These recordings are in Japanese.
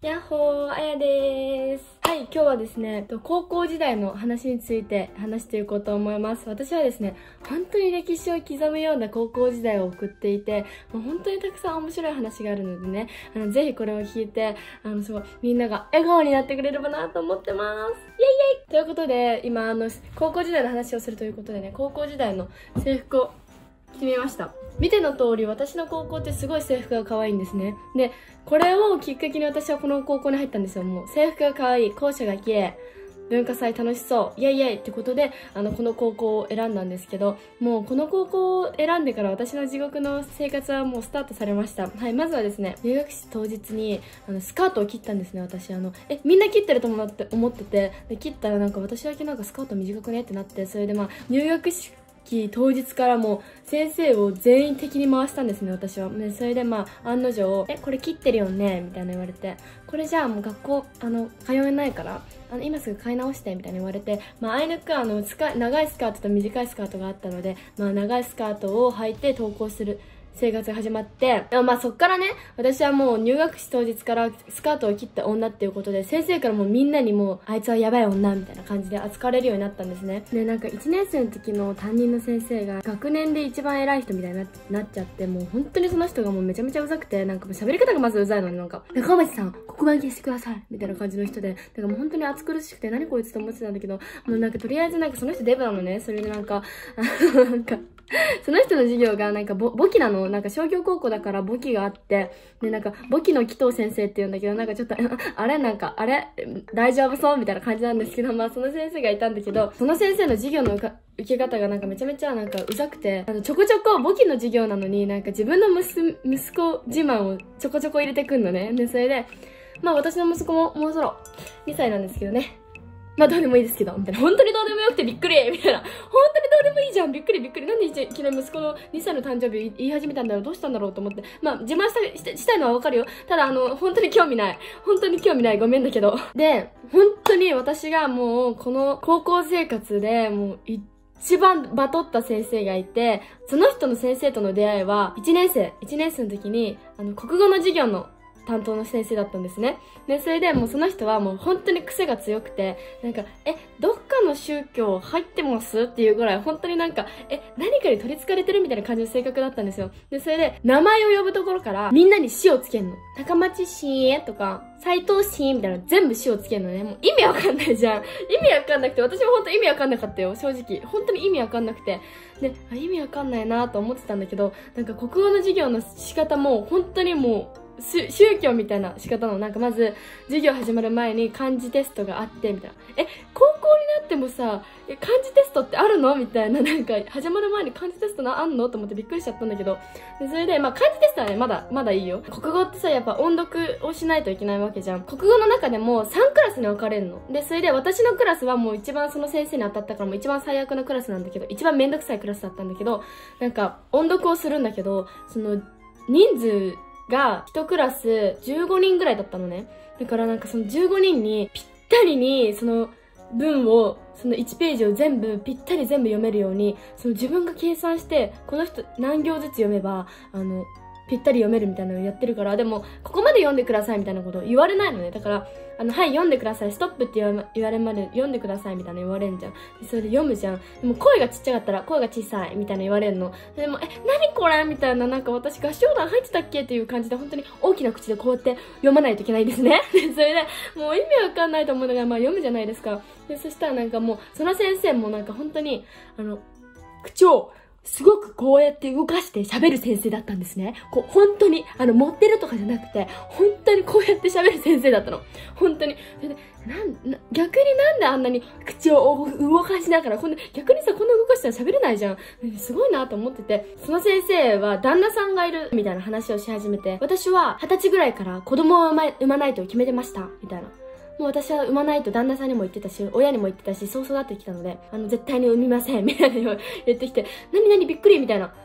やっほー、あやでーす。はい、今日はですね、高校時代の話について話していこうと思います。私はですね、本当に歴史を刻むような高校時代を送っていて、もう本当にたくさん面白い話があるのでね、ぜひこれを聞いて、みんなが笑顔になってくれればなと思ってます。イェイイェイということで、今、高校時代の話をするということでね、高校時代の制服を決めました。見ての通り私の高校ってすごい制服が可愛いんですね。で、これをきっかけに私はこの高校に入ったんですよ。もう制服が可愛い、校舎が綺麗、文化祭楽しそう、イエイイエイってことで、この高校を選んだんですけど、もうこの高校を選んでから私の地獄の生活はもうスタートされました。はい、まずはですね、入学式当日に、スカートを切ったんですね、私。みんな切ってると思ってて、で切ったらなんか私だけなんかスカート短くねってなって、それで入学式当日からもう先生を全員敵に回したんですね、私は。ね、それで案の定、これ切ってるよねみたいな言われて、これじゃあもう学校、通えないから、今すぐ買い直してみたいに言われて、あいにく長いスカートと短いスカートがあったので、長いスカートを履いて登校する生活が始まって、そっからね、私はもう入学式当日からスカートを切った女っていうことで、先生からもうみんなにもう、あいつはやばい女みたいな感じで扱われるようになったんですね。で、なんか1年生の時の担任の先生が、学年で一番偉い人みたいになっちゃって、もう本当にその人がもうめちゃめちゃうざくて、なんかもう喋り方がまずうざいのに中町さん、黒板消してくださいみたいな感じの人で、だからもう本当に暑苦しくて、何こいつと思ってたんだけど、もうなんかとりあえずなんかその人デブなのね。それでなんか、その人の授業がなんか簿記なの。なんか商業高校だから簿記があって、でなんか簿記の紀藤先生って言うんだけど、なんかちょっとあれ大丈夫そうみたいな感じなんですけど、その先生がいたんだけど、その先生の授業の受け方がなんかめちゃめちゃなんかうざくて、ちょこちょこ簿記の授業なのになんか自分の息子自慢をちょこちょこ入れてくんのね。で、それで、私の息子ももうそろ2歳なんですけどね。どうでもいいですけど、みたいな。本当にどうでもよくてびっくりみたいな。本当にどうでもいいじゃんびっくり。なんでいきなり息子の2歳の誕生日言い始めたんだろうどうしたんだろうと思って。自慢したいのはわかるよ。ただ本当に興味ない。本当に興味ない。ごめんだけど。で、本当に私がもう、この高校生活でもう一番バトった先生がいて、その人の先生との出会いは、1年生の時に、国語の授業の担当の先生だったんですね。で、それでもうその人はもう本当に癖が強くて、なんか、どっかの宗教入ってますっていうぐらい、本当になんか、何かに取り憑かれてるみたいな感じの性格だったんですよ。で、それで、名前を呼ぶところから、みんなに死をつけんの。高町市とか、斎藤市みたいな全部死をつけんのね。もう意味わかんないじゃん。意味わかんなくて、私も本当意味わかんなかったよ、正直。本当に意味わかんなくて。で、意味わかんないなと思ってたんだけど、なんか国語の授業の仕方も、本当にもう、宗教みたいな仕方の、なんかまず、授業始まる前に漢字テストがあって、みたいな。高校になってもさ、漢字テストってあるのみたいな、なんか、始まる前に漢字テストあんのと思ってびっくりしちゃったんだけど。で、それで、漢字テストはね、まだいいよ。国語ってさ、やっぱ音読をしないといけないわけじゃん。国語の中でも3クラスに分かれるの。で、それで私のクラスはもう一番その先生に当たったからもう一番最悪のクラスなんだけど、一番めんどくさいクラスだったんだけど、なんか、音読をするんだけど、その、人数が1クラス15人ぐらいだったのね。だからなんかその15人にぴったりにその文を、その1ページをぴったり全部読めるように、その自分が計算して、この人何行ずつ読めば、ぴったり読めるみたいなのをやってるから、でも、ここまで読んでくださいみたいなことを言われないのね。だから、はい、読んでください。ストップって言われまで読んでくださいみたいな言われんじゃん。でそれで読むじゃん。でも声がちっちゃかったら声が小さいみたいな言われるの。でも、何これみたいな、なんか私合唱団入ってたっけっていう感じで本当に大きな口でこうやって読まないといけないんですね。で、それで、もう意味わかんないと思うのが、読むじゃないですか。で、そしたらなんかもう、その先生もなんか本当に、口を、すごくこうやって動かして喋る先生だったんですね。本当に、持ってるとかじゃなくて、本当にこうやって喋る先生だったの。本当に。それで、逆になんであんなに口を動かしながら、逆にさ、こんな動かしたら喋れないじゃん。すごいなと思ってて、その先生は旦那さんがいるみたいな話をし始めて、私は20歳ぐらいから子供を産まないと決めてました、みたいな。もう私は産まないと旦那さんにも言ってたし、親にも言ってたし、そう育ってきたので、絶対に産みません、みたいな言ってきて、何びっくりみたいな。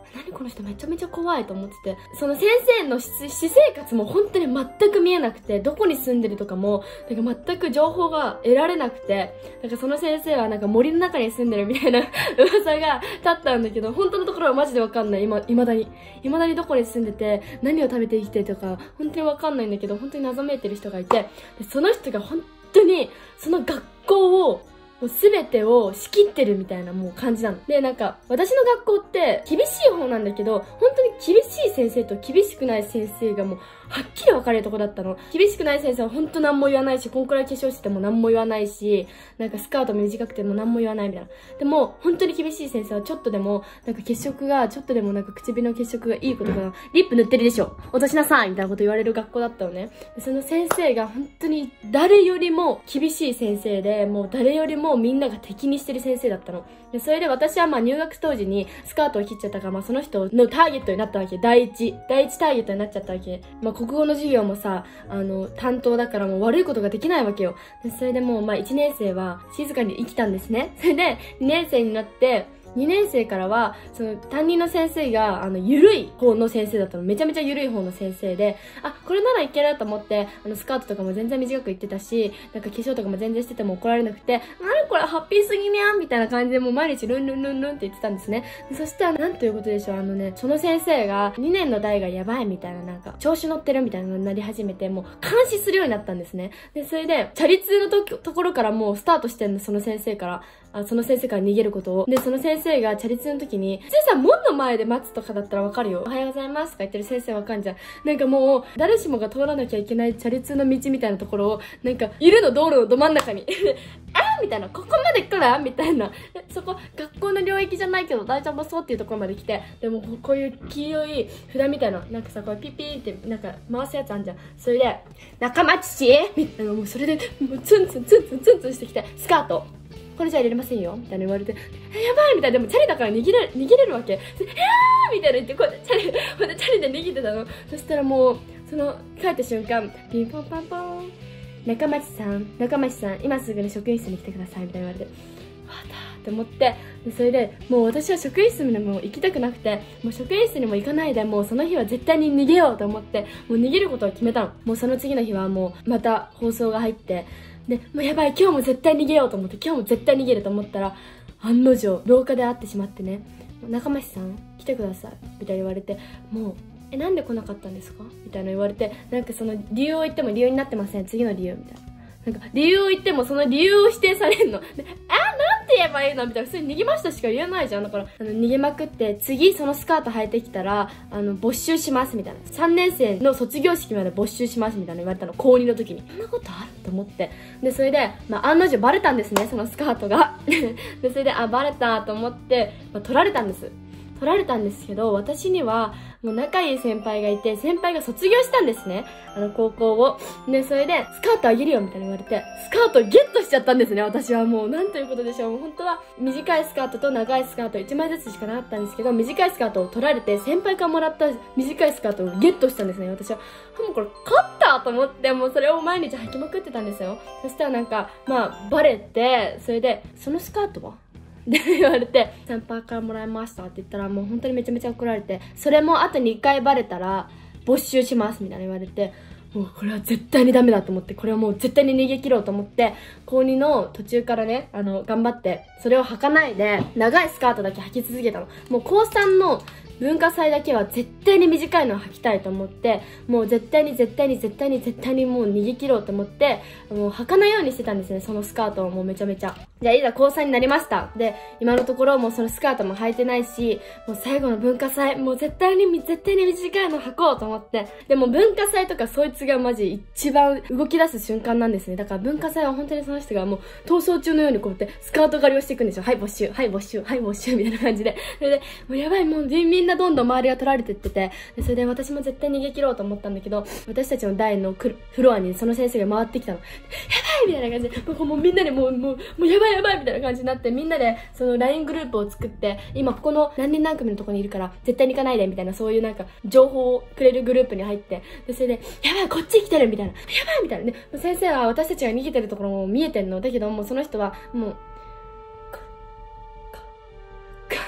何この人めちゃめちゃ怖いと思ってて、その先生の私生活も本当に全く見えなくて、どこに住んでるとかも、なんか全く情報が得られなくて、なんかその先生はなんか森の中に住んでるみたいな噂が立ったんだけど、本当のところはマジでわかんない。未だにどこに住んでて、何を食べて生きてるとか、本当にわかんないんだけど、本当に謎めいてる人がいて、でその人が本当に、その学校を、もう全てを仕切ってるみたいなもう感じなの。で、なんか、私の学校って厳しい方なんだけど、本当に厳しい先生と厳しくない先生がもう、はっきり分かれるとこだったの。厳しくない先生は本当何も言わないし、こんくらい化粧してても何も言わないし、なんかスカート短くても何も言わないみたいな。でも、本当に厳しい先生はちょっとでも、なんか血色が、ちょっとでもなんか唇の血色がいいことが、リップ塗ってるでしょ、落としなさいみたいなこと言われる学校だったのね。でその先生が本当に誰よりも厳しい先生で、もう誰よりもみんなが敵にしてる先生だったの。でそれで私はまあ入学当時にスカートを切っちゃったから、まあその人のターゲットになったわけ。第一ターゲットになっちゃったわけ。まあ国語の授業もさ、担当だからもう悪いことができないわけよ。でそれでもうまあ1年生は静かに生きたんですね。それで2年生になって、2年生からは、その担任の先生が、ゆるい方の先生だったの。めちゃめちゃゆるい方の先生で、あ、これならいけると思って、スカートとかも全然短く言ってたし、なんか化粧とかも全然してても怒られなくて、何これハッピーすぎにゃんみたいな感じでもう毎日ルンルンルンルンって言ってたんですね。でそしたら、なんということでしょう、その先生が、2年の代がやばいみたいな、なんか、調子乗ってるみたいなのになり始めて、もう、監視するようになったんですね。で、それで、チャリ通のところからもうスタートしてんの、その先生から。その先生から逃げることを。で、その先生がチャリ通の時に、普通さ、門の前で待つとかだったらわかるよ。おはようございますとか言ってる先生わかんじゃん。なんかもう、誰しもが通らなきゃいけないチャリ通の道みたいなところを、なんか、いるの道路のど真ん中に。みたいな、ここまで来るみたいな。そこ、学校の領域じゃないけど大丈夫そうっていうところまで来て、でもこういう黄色い札みたいな、なんかさ、これピッピーって、なんか回すやつあんじゃん。それで、仲間父みたいな、もうそれで、もうツンツンしてきて、スカート。これじゃ入れれませんよみたいな言われて、やばいみたいな。でもチャリだから逃げれるわけ。みたいな言って、こうやってチャリで逃げてたの。そしたらもう、帰った瞬間、ピンポンパンポン。中町さん、今すぐに職員室に来てくださいみたいな言われて、わだーって思って、でそれでもう私は職員室にも行きたくなくて、もう職員室にも行かないで、もうその日は絶対に逃げようと思って、もう逃げることを決めたの。もうその次の日はもうまた放送が入って、で、もうやばい、今日も絶対逃げようと思って、今日も絶対逃げると思ったら、案の定、廊下で会ってしまってね、中町さん、来てくださいみたいに言われて、もう、なんで来なかったんですかみたいな言われて、なんかその理由を言っても理由になってません。次の理由みたいな。なんか理由を言ってもその理由を否定されるの。で、なんて言えばいいのみたいな。普通に逃げましたしか言えないじゃん。だから、逃げまくって、次そのスカート履いてきたら、没収しますみたいな。3年生の卒業式まで没収しますみたいな言われたの。高2の時に。そんなことあると思って。で、それで、案の定バレたんですね。そのスカートが。で、それで、バレたと思って、取られたんです。取られたんですけど、私には、もう仲いい先輩がいて、先輩が卒業したんですね。高校を。で、それで、スカートあげるよみたいに言われて、スカートゲットしちゃったんですね、私はもう。なんということでしょう。もう本当は、短いスカートと長いスカート1枚ずつしかなかったんですけど、短いスカートを取られて、先輩からもらった短いスカートをゲットしたんですね、私は。もうこれ、勝ったと思って、もうそれを毎日履きまくってたんですよ。そしたらなんか、バレて、それで、そのスカートはで言われて、先輩からもらいましたって言ったら、もう本当にめちゃめちゃ怒られて、それもあと2回バレたら没収しますみたいな言われて、もうこれは絶対にダメだと思って、これはもう絶対に逃げ切ろうと思って、高2の途中からね、頑張って、それを履かないで、長いスカートだけ履き続けたの。もう高3の文化祭だけは絶対に短いのを履きたいと思って、もう絶対にもう逃げ切ろうと思って、もう履かないようにしてたんですね、そのスカートをもうめちゃめちゃ。じゃあいざ高3になりました。で、今のところもうそのスカートも履いてないし、もう最後の文化祭、もう絶対に短いの履こうと思って。でも文化祭とかそいつがマジ一番動き出す瞬間なんですね。だから文化祭は本当にその人がもう逃走中のようにこうやってスカート狩りをしていくんですよ。はい、没収、はい、没収、はい、没収みたいな感じで。それで、もうやばい、もうみんなどんどん周りが取られてってて、でそれで私も絶対逃げ切ろうと思ったんだけど、私たちの台のフロアにその先生が回ってきたの。やばいみたいな感じで、もうみんなでもうやばいみたいな感じになって、みんなでその LINE グループを作って、今ここの何人何組のところにいるから絶対に行かないでみたいな、そういうなんか情報をくれるグループに入って、でそれでやばいこっち来てるみたいな、やばいみたいなね、先生は私たちが逃げてるところも見えてんのだけど、もうその人はもう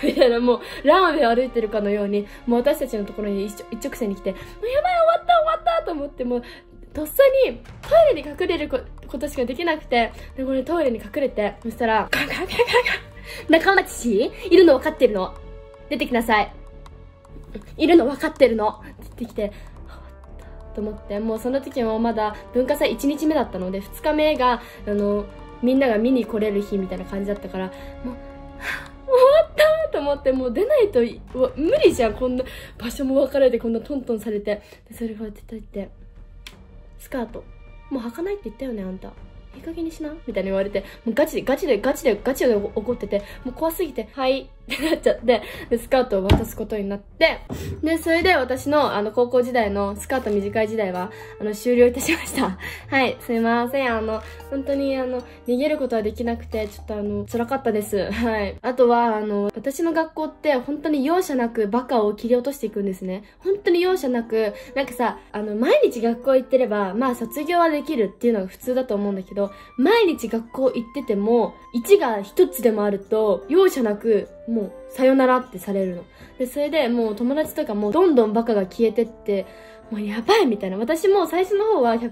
みたいな、もうランウェイ歩いてるかのように、もう私たちのところに一直線に来て、もうやばい、終わったと思って、もうとっさにトイレに隠れることしかできなくて、で、これトイレに隠れて、そしたら、カンカンカンカンカン、中町氏いるの分かってるの、出てきなさい、いるの分かってるのって言ってきて、と思って、もうその時もまだ文化祭1日目だったので、2日目がみんなが見に来れる日みたいな感じだったから、もう終わったと思って、もう出ないと無理じゃん、こんな場所も分かれて、こんなトントンされて。でそれが出てってスカートもう履かないって言ったよね、あんたいい加減にしなみたいに言われて、もうガチで怒ってて、もう怖すぎて、はいってなっちゃって、で、スカートを渡すことになって、で、それで私の高校時代のスカート短い時代は、終了いたしました。はい、すいません。本当に逃げることはできなくて、ちょっと辛かったです。はい。あとは、私の学校って本当に容赦なくバカを切り落としていくんですね。本当に容赦なく、なんかさ、毎日学校行ってれば、まあ卒業はできるっていうのが普通だと思うんだけど、毎日学校行ってても、1が1つでもあると、容赦なく、もう、さよならってされるの。で、それでもう友達とかもどんどんバカが消えてって、もうやばいみたいな。私も最初の方は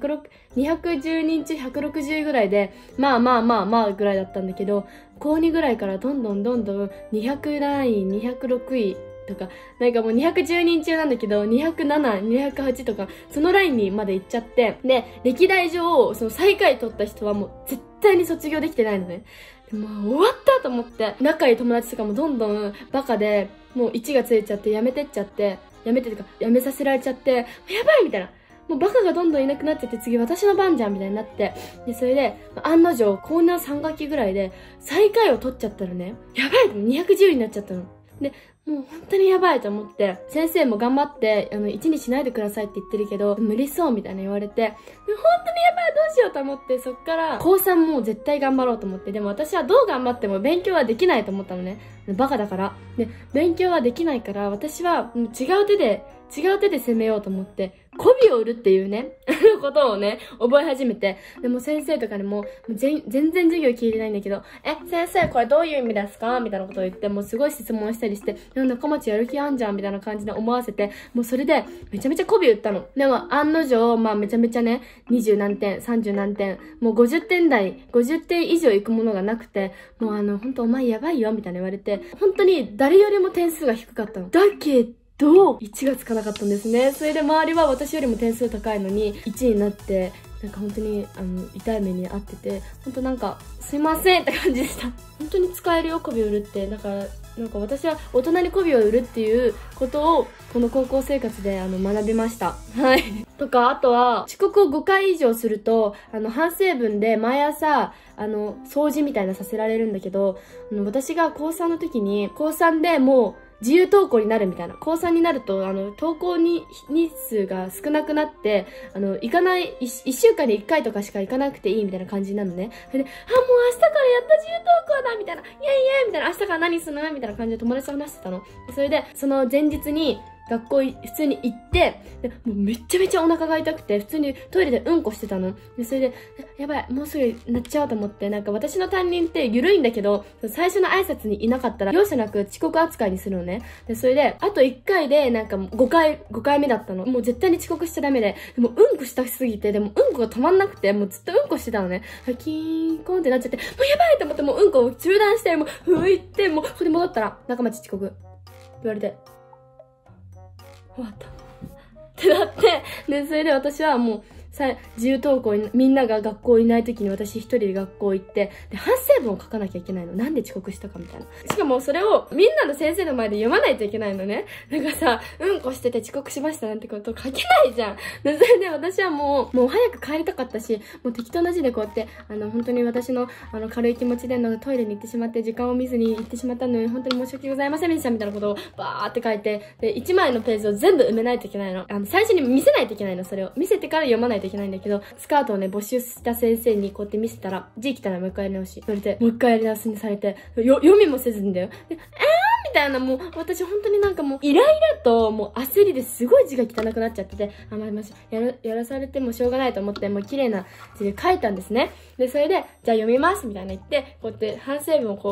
210人中160ぐらいで、まあぐらいだったんだけど、高2ぐらいからどんどん200ライン、206位とか、なんかもう210人中なんだけど、207、208とか、そのラインにまで行っちゃって、で、歴代上、その最下位取った人はもう絶対に卒業できてないのね。もう終わったと思って、仲いい友達とかもどんどんバカで、もう1がついちゃってやめてっちゃって、やめさせられちゃって、やばいみたいな。もうバカがどんどんいなくなっちゃって、次私の番じゃんみたいになって、で、それで、案の定、高2 3学期ぐらいで、最下位を取っちゃったらね、やばいって210になっちゃったの。で、もう本当にやばいと思って、先生も頑張って、1にしないでくださいって言ってるけど、無理そうみたいな言われて、で本当にやばい、どうしようと思って、そっから、高3も絶対頑張ろうと思って、でも私はどう頑張っても勉強はできないと思ったのね。バカだから。で、勉強はできないから、私は違う手で攻めようと思って、媚びを売るっていうね、ことをね、覚え始めて、でも先生とかにも、全然授業聞いてないんだけど、先生これどういう意味ですかみたいなことを言って、もうすごい質問したりして、中町やる気あんじゃんみたいな感じで思わせて、もうそれで、めちゃめちゃ媚び売ったの。でも、案の定、まあめちゃめちゃね、20何点、30何点、もう50点台、50点以上いくものがなくて、もうほんとお前やばいよ、みたいな言われて、本当に誰よりも点数が低かったの。だけど、1がつかなかったんですね。それで周りは私よりも点数高いのに、1になって、なんか本当に、痛い目に遭ってて、本当なんか、すいませんって感じでした。本当に使えるよ、媚び売るって。だから、なんか私は大人に媚びを売るっていうことを、この高校生活で学びました。はい。とか、あとは、遅刻を5回以上すると、反省文で毎朝、掃除みたいなさせられるんだけど、私が高3の時に、高3でもう、自由登校になるみたいな。高3になると、登校日数が少なくなって、行かない、1週間に1回とかしか行かなくていいみたいな感じなのね。それで、もう明日からやった自由登校だみたいな。イエイイエイみたいな。明日から何するのみたいな感じで友達と話してたの。それで、その前日に、学校普通に行って、でもうめっちゃめちゃお腹が痛くて、普通にトイレでうんこしてたの。で、それで、やばい、もうすぐなっちゃうと思って、なんか私の担任って緩いんだけど、最初の挨拶にいなかったら、容赦なく遅刻扱いにするのね。で、それで、あと1回で、なんか5回目だったの。もう絶対に遅刻しちゃダメで、でもうんこしたすぎて、でもうんこが止まんなくて、もうずっとうんこしてたのね。キーンコーンってなっちゃって、もうやばいと思って、もううんこを中断して、もう拭いて、もうそれで戻ったら、中町遅刻。って言われて、終わったってなって、で、それで私はもう、自由登校に、みんなが学校いない時に私一人で学校行って、で、反省文を書かなきゃいけないの。なんで遅刻したかみたいな。しかもそれをみんなの先生の前で読まないといけないのね。なんかさ、うんこしてて遅刻しましたなんてこと書けないじゃん。で、それで私はもう早く帰りたかったし、もう適当な字でこうやって、本当に私の、軽い気持ちでトイレに行ってしまって、時間を見ずに行ってしまったのに、本当に申し訳ございませんでしたみたいなことをバーって書いて、で、1枚のページを全部埋めないといけないの。最初に見せないといけないの、それを。見せてから読まないといけないんだけど、スカートをね、募集した先生にこうやって見せたら、字来たらもう一回やり直し。それで、もう一回やり直しにされて、読みもせずにだよ。で、みたいな、もう、私本当になんかもう、イライラと、もう焦りですごい字が汚くなっちゃってて、やらされてもしょうがないと思って、もう綺麗な字で書いたんですね。で、それで、じゃあ読みますみたいな言って、こうやって反省文をこう、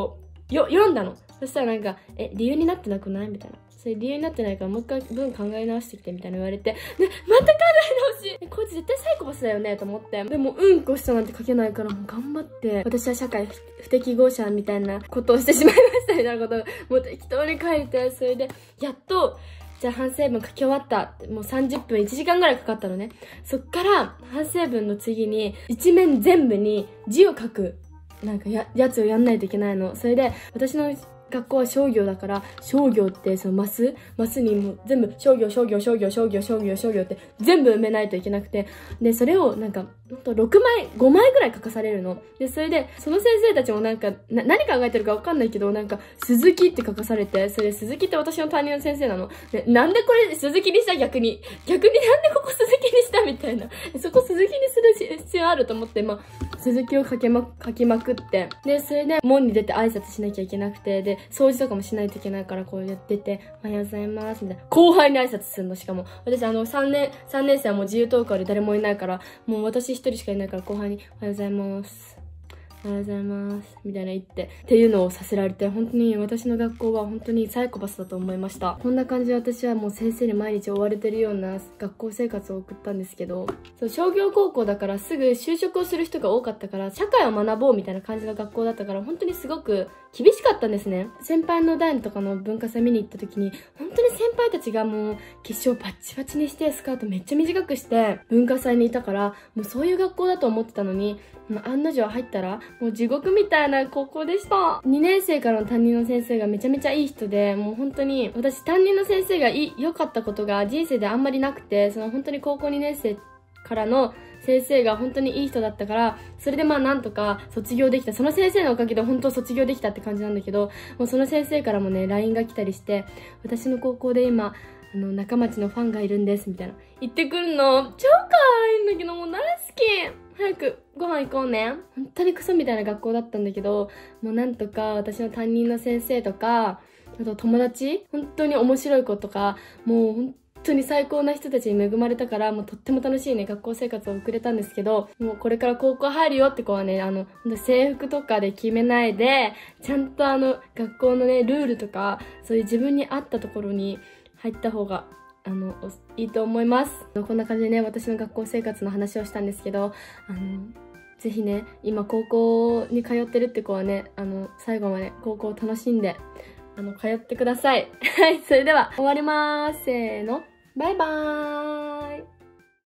読んだの。そしたらなんか、理由になってなくないみたいな。それ理由になってないからもう一回文考え直してきてみたいな言われて、また考え直しこいつ絶対サイコパスだよねと思って。でもうんこしたなんて書けないからもう頑張って、私は社会不適合者みたいなことをしてしまいましたみたいなことをもう適当に書いて、それで、やっと、じゃあ反省文書き終わった。もう30分、1時間ぐらいかかったのね。そっから反省文の次に一面全部に字を書く、なんかやつをやんないといけないの。それで、私の学校は商業だから、商業ってそのマスにもう全部商業って全部埋めないといけなくて、で、それをなんか、ほんと5枚ぐらい書かされるの。で、それで、その先生たちもなんか、何考えてるかわかんないけど、なんか、鈴木って書かされて、それで鈴木って私の担任の先生なの。で、なんでこれ鈴木にした逆になんでここ鈴木にしたみたいな。そこ鈴木にする必要あると思って、まあ、鈴木を書きまくって、で、それで門に出て挨拶しなきゃいけなくて、で、掃除とかもしないといけないから、こうやってて、おはようございます、みたいな。後輩に挨拶するの、しかも。私、3年生はもう自由登校で誰もいないから、もう私一人しかいないから、後輩に、おはようございます。おはようございます。みたいな言って、っていうのをさせられて、本当に私の学校は本当にサイコパスだと思いました。こんな感じで私はもう先生に毎日追われてるような学校生活を送ったんですけど、そう、商業高校だからすぐ就職をする人が多かったから、社会を学ぼうみたいな感じの学校だったから、本当にすごく厳しかったんですね。先輩の代とかの文化祭見に行った時に、本当に先輩たちがもう化粧バッチバチにして、スカートめっちゃ短くして文化祭にいたから、もうそういう学校だと思ってたのに、案の定入ったら、もう地獄みたいな高校でした。2年生からの担任の先生がめちゃめちゃいい人で、もう本当に、私担任の先生が良かったことが人生であんまりなくて、その本当に高校2年生からの先生が本当にいい人だったから、それでまあなんとか卒業できた。その先生のおかげで本当卒業できたって感じなんだけど、もうその先生からもね、LINE が来たりして、私の高校で今、中町のファンがいるんです、みたいな。言ってくるの、超可愛いんだけど、もう大好き。早くご飯行こうね。本当にクソみたいな学校だったんだけど、もうなんとか私の担任の先生とか、あと友達、本当に面白い子とか、もう本当に最高な人たちに恵まれたから、もうとっても楽しいね、学校生活を送れたんですけど、もうこれから高校入るよって子はね、制服とかで決めないで、ちゃんと学校のね、ルールとか、そういう自分に合ったところに入った方が、いいと思います。こんな感じでね、私の学校生活の話をしたんですけど、ぜひね、今高校に通ってるって子はね、最後まで高校を楽しんで、通ってください。はい、それでは終わりまーす。せーの。バイバーイ。